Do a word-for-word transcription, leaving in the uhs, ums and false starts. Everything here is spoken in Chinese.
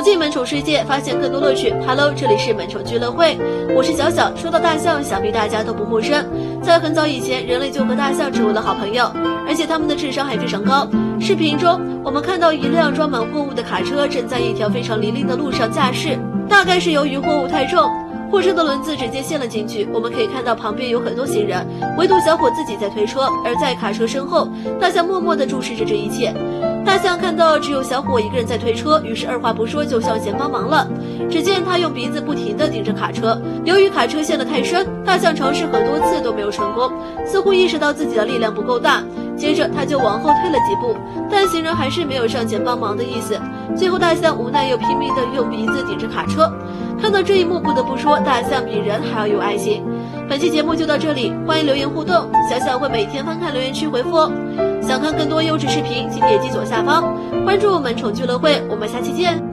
进萌宠世界，发现更多乐趣。Hello， 这里是萌宠俱乐会，我是小小。说到大象，想必大家都不陌生。在很早以前，人类就和大象成为了好朋友，而且他们的智商还非常高。视频中，我们看到一辆装满货物的卡车正在一条非常泥泞的路上驾驶，大概是由于货物太重，货车的轮子直接陷了进去。我们可以看到旁边有很多行人，唯独小伙自己在推车，而在卡车身后，大象默默地注视着这一切。大象看到只有小伙一个人在推车，于是二话不说就向前帮忙了。只见他用鼻子不停地顶着卡车，由于卡车陷得太深，大象尝试很多次都没有成功，似乎意识到自己的力量不够大，接着他就往后退了几步，但行人还是没有上前帮忙的意思。最后大象无奈又拼命地用鼻子顶着卡车。看到这一幕，不得不说大象比人还要有爱心。本期节目就到这里，欢迎留言互动，小小会每天翻看留言区回复哦。想看更多优质视频，请点击左下方关注萌宠俱乐会，我们下期见。